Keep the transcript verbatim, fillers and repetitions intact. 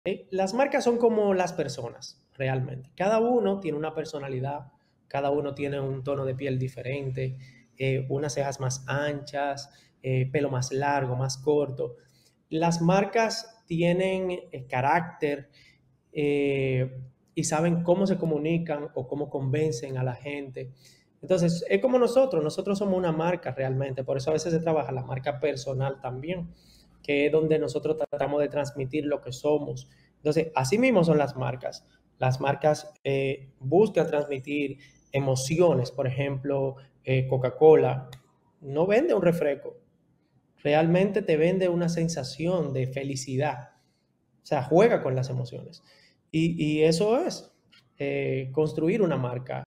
Eh, Las marcas son como las personas, realmente. Cada uno tiene una personalidad, cada uno tiene un tono de piel diferente, eh, unas cejas más anchas, eh, pelo más largo, más corto. Las marcas tienen eh, carácter eh, y saben cómo se comunican o cómo convencen a la gente. Entonces, es como nosotros, nosotros somos una marca realmente, por eso a veces se trabaja la marca personal también, que es donde nosotros tratamos de transmitir lo que somos. Entonces, así mismo son las marcas. Las marcas eh, buscan transmitir emociones, por ejemplo, eh, Coca-Cola no vende un refresco, realmente te vende una sensación de felicidad. O sea, juega con las emociones. Y, y eso es eh, construir una marca.